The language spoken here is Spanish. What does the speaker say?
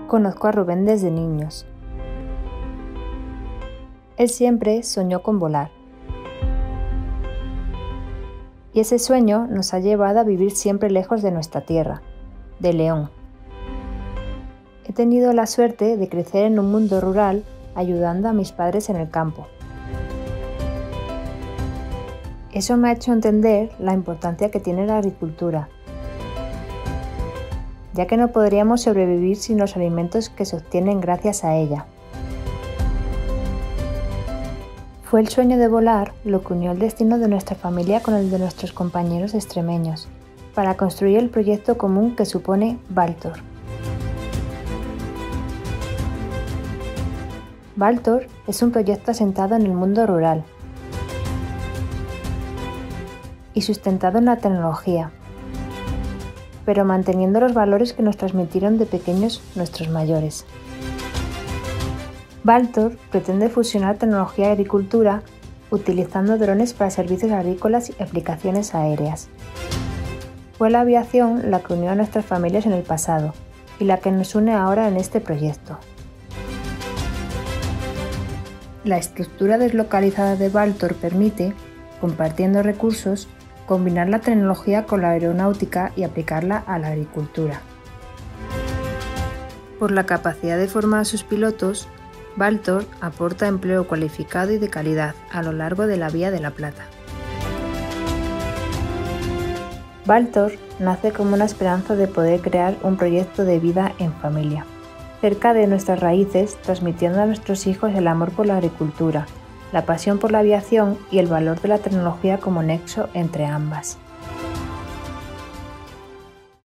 Conozco a Rubén desde niños. Él siempre soñó con volar. Y ese sueño nos ha llevado a vivir siempre lejos de nuestra tierra, de León. He tenido la suerte de crecer en un mundo rural ayudando a mis padres en el campo. Eso me ha hecho entender la importancia que tiene la agricultura, ya que no podríamos sobrevivir sin los alimentos que se obtienen gracias a ella. Fue el sueño de volar lo que unió el destino de nuestra familia con el de nuestros compañeros extremeños, para construir el proyecto común que supone Baltor. Baltor es un proyecto asentado en el mundo rural y sustentado en la tecnología, pero manteniendo los valores que nos transmitieron de pequeños nuestros mayores. Baltor pretende fusionar tecnología y agricultura utilizando drones para servicios agrícolas y aplicaciones aéreas. Fue la aviación la que unió a nuestras familias en el pasado y la que nos une ahora en este proyecto. La estructura deslocalizada de Baltor permite, compartiendo recursos, combinar la tecnología con la aeronáutica y aplicarla a la agricultura. Por la capacidad de formar a sus pilotos, Baltor aporta empleo cualificado y de calidad a lo largo de la Vía de la Plata. Baltor nace como una esperanza de poder crear un proyecto de vida en familia, cerca de nuestras raíces, transmitiendo a nuestros hijos el amor por la agricultura, la pasión por la aviación y el valor de la tecnología como nexo entre ambas.